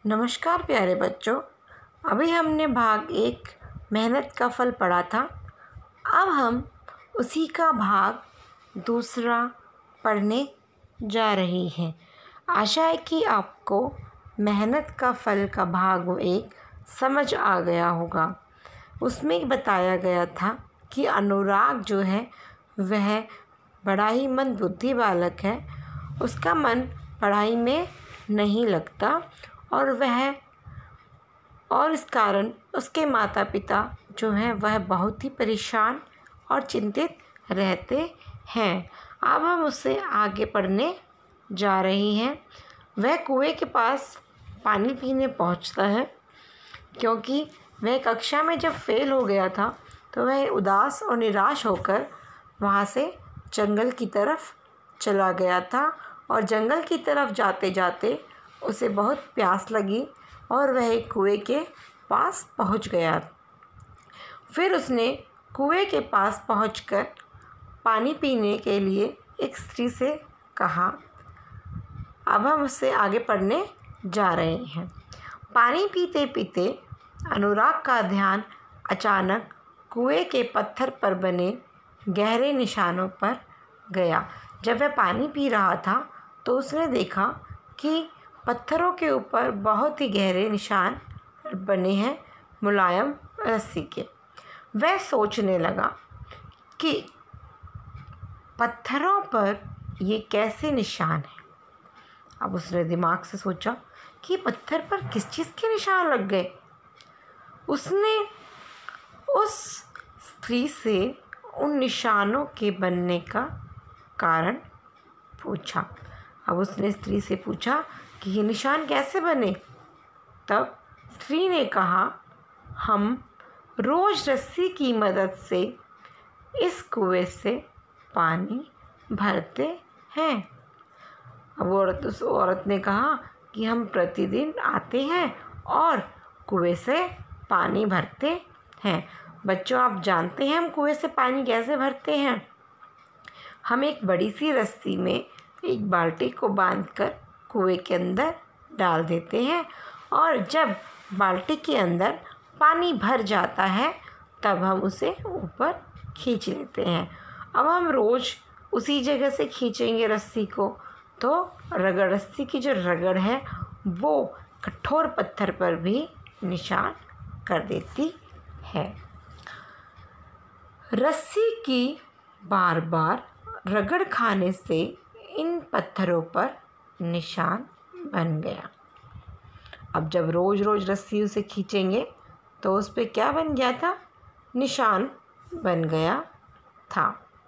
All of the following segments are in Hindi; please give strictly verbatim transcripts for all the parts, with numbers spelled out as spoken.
नमस्कार प्यारे बच्चों, अभी हमने भाग एक मेहनत का फल पढ़ा था। अब हम उसी का भाग दूसरा पढ़ने जा रहे हैं। आशा है कि आपको मेहनत का फल का भाग एक समझ आ गया होगा। उसमें बताया गया था कि अनुराग जो है वह बड़ा ही मंदबुद्धि बालक है। उसका मन पढ़ाई में नहीं लगता और वह और इस कारण उसके माता पिता जो हैं वह बहुत ही परेशान और चिंतित रहते हैं। अब हम उससे आगे पढ़ने जा रहे हैं। वह कुएं के पास पानी पीने पहुंचता है, क्योंकि वह कक्षा में जब फेल हो गया था तो वह उदास और निराश होकर वहाँ से जंगल की तरफ चला गया था। और जंगल की तरफ जाते जाते उसे बहुत प्यास लगी और वह एक कुएं के पास पहुंच गया। फिर उसने कुएं के पास पहुंचकर पानी पीने के लिए एक स्त्री से कहा। अब हम उससे आगे पढ़ने जा रहे हैं। पानी पीते पीते अनुराग का ध्यान अचानक कुएं के पत्थर पर बने गहरे निशानों पर गया। जब वह पानी पी रहा था तो उसने देखा कि पत्थरों के ऊपर बहुत ही गहरे निशान बने हैं मुलायम रस्सी के। वह सोचने लगा कि पत्थरों पर ये कैसे निशान हैं। अब उसने दिमाग से सोचा कि पत्थर पर किस चीज़ के निशान लग गए। उसने उस स्त्री से उन निशानों के बनने का कारण पूछा। अब उसने स्त्री से पूछा कि ये निशान कैसे बने। तब स्त्री ने कहा, हम रोज़ रस्सी की मदद से इस कुएं से पानी भरते हैं। अब औरत उस औरत ने कहा कि हम प्रतिदिन आते हैं और कुएं से पानी भरते हैं। बच्चों, आप जानते हैं हम कुएं से पानी कैसे भरते हैं। हम एक बड़ी सी रस्सी में एक बाल्टी को बांधकर कुएं के अंदर डाल देते हैं और जब बाल्टी के अंदर पानी भर जाता है तब हम उसे ऊपर खींच लेते हैं। अब हम रोज़ उसी जगह से खींचेंगे रस्सी को तो रगड़ रस्सी की जो रगड़ है वो कठोर पत्थर पर भी निशान कर देती है। रस्सी की बार बार रगड़ खाने से इन पत्थरों पर निशान बन गया। अब जब रोज़ रोज़ रस्सी उसे खींचेंगे तो उस पर क्या बन गया था? निशान बन गया था।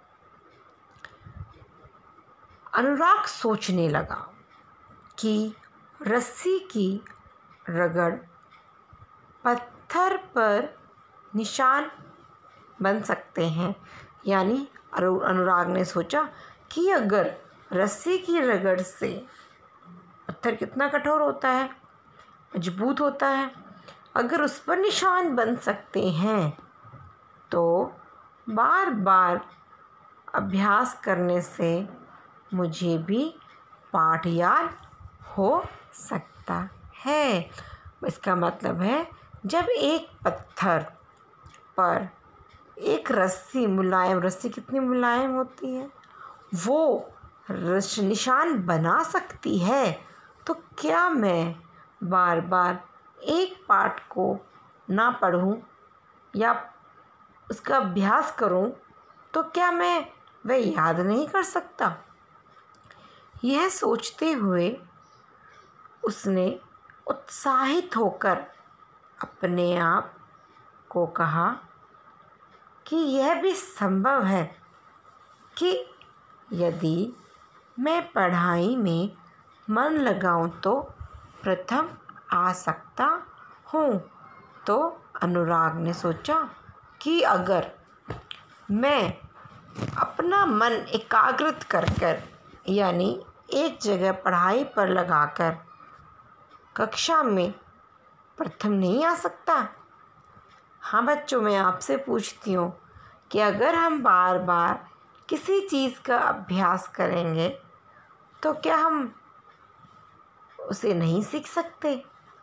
अनुराग सोचने लगा कि रस्सी की रगड़ पत्थर पर निशान बन सकते हैं। यानी अनुराग ने सोचा कि अगर रस्सी की रगड़ से पत्थर कितना कठोर होता है, मजबूत होता है, अगर उस पर निशान बन सकते हैं तो बार बार अभ्यास करने से मुझे भी पाठ याद हो सकता है। इसका मतलब है जब एक पत्थर पर एक रस्सी मुलायम रस्सी कितनी मुलायम होती है वो निशान बना सकती है, तो क्या मैं बार बार एक पाठ को ना पढूं या उसका अभ्यास करूं तो क्या मैं वह याद नहीं कर सकता। यह सोचते हुए उसने उत्साहित होकर अपने आप को कहा कि यह भी संभव है कि यदि मैं पढ़ाई में मन लगाऊं तो प्रथम आ सकता हूँ। तो अनुराग ने सोचा कि अगर मैं अपना मन एकाग्रित कर कर यानी एक जगह पढ़ाई पर लगाकर कक्षा में प्रथम नहीं आ सकता। हाँ बच्चों, मैं आपसे पूछती हूँ कि अगर हम बार बार किसी चीज़ का अभ्यास करेंगे तो क्या हम उसे नहीं सीख सकते।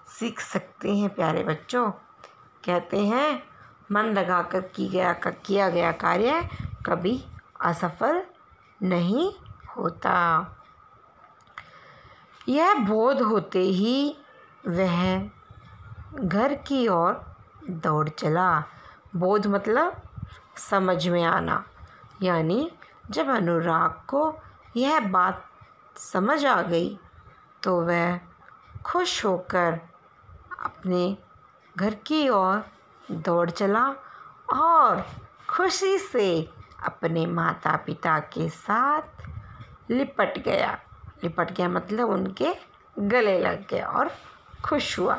सीख सकते हैं प्यारे बच्चों। कहते हैं मन लगाकर की गया किया गया कार्य कभी असफल नहीं होता। यह बोध होते ही वह घर की ओर दौड़ चला। बोध मतलब समझ में आना, यानी जब अनुराग को यह बात समझ आ गई तो वह खुश होकर अपने घर की ओर दौड़ चला और खुशी से अपने माता पिता के साथ लिपट गया। लिपट गया मतलब उनके गले लग गया और खुश हुआ।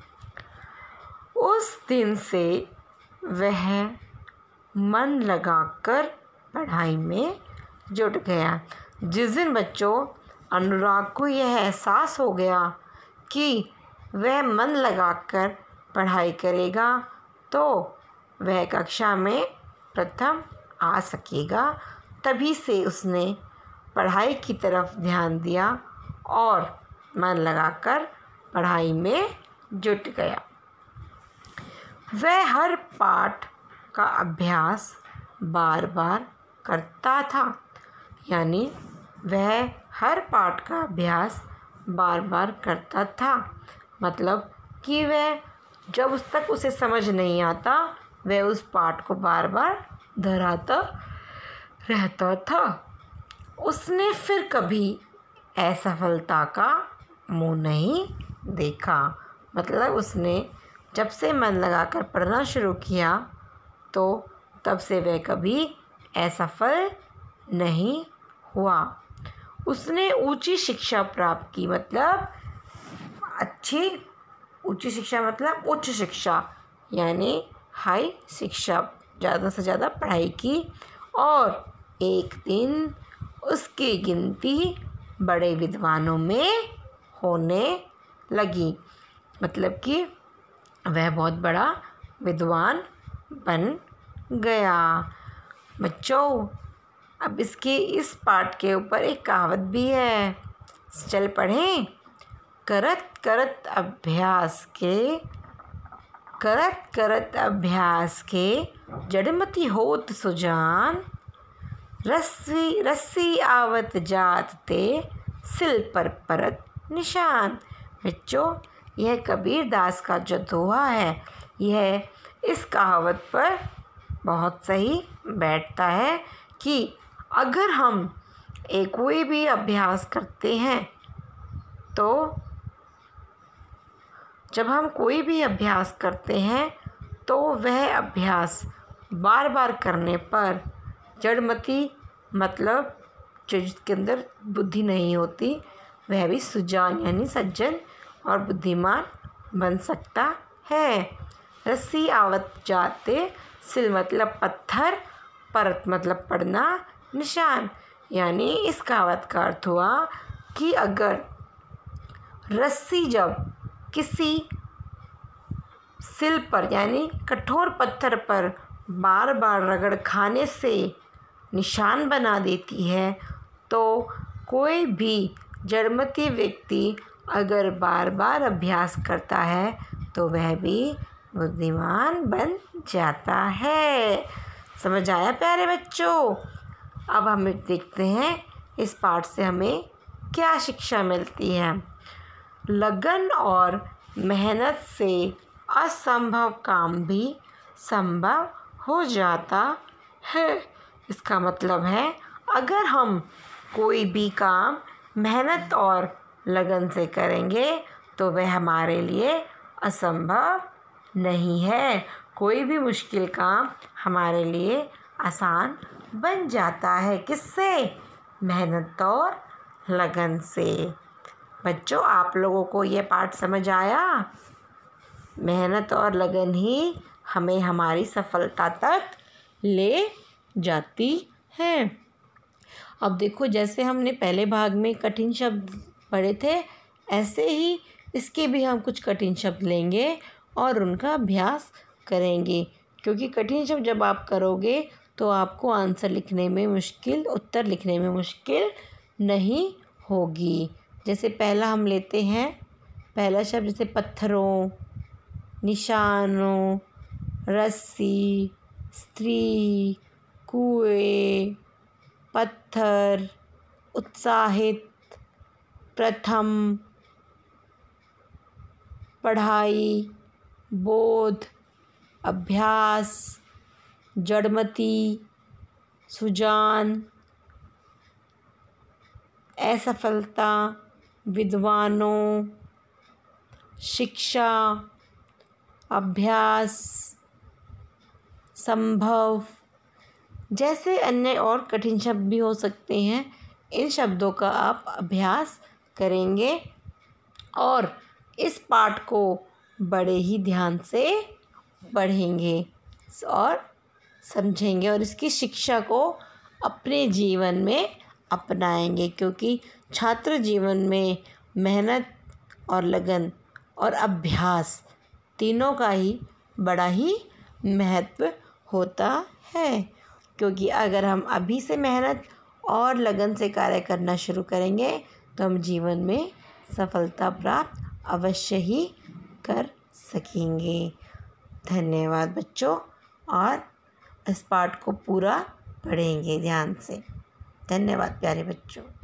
उस दिन से वह मन लगाकर पढ़ाई में जुट गया। जिस दिन बच्चों अनुराग को यह एहसास हो गया कि वह मन लगाकर पढ़ाई करेगा तो वह कक्षा में प्रथम आ सकेगा, तभी से उसने पढ़ाई की तरफ ध्यान दिया और मन लगाकर पढ़ाई में जुट गया। वह हर पाठ का अभ्यास बार बार करता था, यानी वह हर पाठ का अभ्यास बार बार करता था मतलब कि वह जब उस तक उसे समझ नहीं आता वह उस पाठ को बार बार दोहराता रहता था। उसने फिर कभी असफलता का मुंह नहीं देखा, मतलब उसने जब से मन लगाकर पढ़ना शुरू किया तो तब से वह कभी असफल नहीं हुआ। उसने ऊंची शिक्षा प्राप्त की, मतलब अच्छी ऊंची शिक्षा मतलब उच्च शिक्षा, यानी हाई शिक्षा, ज़्यादा से ज़्यादा पढ़ाई की और एक दिन उसकी गिनती बड़े विद्वानों में होने लगी, मतलब कि वह बहुत बड़ा विद्वान बन गया। बच्चों अब इसके इस पाठ के ऊपर एक कहावत भी है, चल पढ़ें। करत करत अभ्यास के करत करत अभ्यास के जड़मति होत सुजान, रस्सी रस्सी आवत जात ते सिल पर परत निशान। बच्चों यह कबीर दास का जो दोहा है यह इस कहावत पर बहुत सही बैठता है कि अगर हम एक कोई भी अभ्यास करते हैं तो जब हम कोई भी अभ्यास करते हैं तो वह अभ्यास बार बार करने पर जड़मति मतलब जो जिसके अंदर बुद्धि नहीं होती वह भी सुजान यानी सज्जन और बुद्धिमान बन सकता है। रस्सी आवत जाते सिल मतलब पत्थर, परत मतलब पढ़ना, निशान यानी इस कहावत का अर्थ हुआ कि अगर रस्सी जब किसी सिल पर यानी कठोर पत्थर पर बार बार रगड़ खाने से निशान बना देती है तो कोई भी जड़मति व्यक्ति अगर बार बार अभ्यास करता है तो वह भी बुद्धिमान बन जाता है। समझ आया प्यारे बच्चों? अब हम देखते हैं इस पाठ से हमें क्या शिक्षा मिलती है। लगन और मेहनत से असंभव काम भी संभव हो जाता है। इसका मतलब है अगर हम कोई भी काम मेहनत और लगन से करेंगे तो वह हमारे लिए असंभव नहीं है। कोई भी मुश्किल काम हमारे लिए आसान बन जाता है। किससे? मेहनत और लगन से। बच्चों आप लोगों को ये पाठ समझ आया? मेहनत और लगन ही हमें हमारी सफलता तक ले जाती है। अब देखो जैसे हमने पहले भाग में कठिन शब्द पढ़े थे ऐसे ही इसके भी हम कुछ कठिन शब्द लेंगे और उनका अभ्यास करेंगे, क्योंकि कठिन शब्द जब आप करोगे तो आपको आंसर लिखने में मुश्किल उत्तर लिखने में मुश्किल नहीं होगी। जैसे पहला हम लेते हैं पहला शब्द जैसे पत्थरों, निशानों, रस्सी, स्त्री, कुएं, पत्थर, उत्साहित, प्रथम, पढ़ाई, बोध, अभ्यास, जड़मती, सुजान, असफलता, विद्वानों, शिक्षा, अभ्यास, संभव जैसे अन्य और कठिन शब्द भी हो सकते हैं। इन शब्दों का आप अभ्यास करेंगे और इस पाठ को बड़े ही ध्यान से पढ़ेंगे और समझेंगे और इसकी शिक्षा को अपने जीवन में अपनाएंगे, क्योंकि छात्र जीवन में मेहनत और लगन और अभ्यास तीनों का ही बड़ा ही महत्व होता है। क्योंकि अगर हम अभी से मेहनत और लगन से कार्य करना शुरू करेंगे तो हम जीवन में सफलता प्राप्त अवश्य ही कर सकेंगे। धन्यवाद बच्चों, और इस पाठ को पूरा पढ़ेंगे ध्यान से। धन्यवाद प्यारे बच्चों।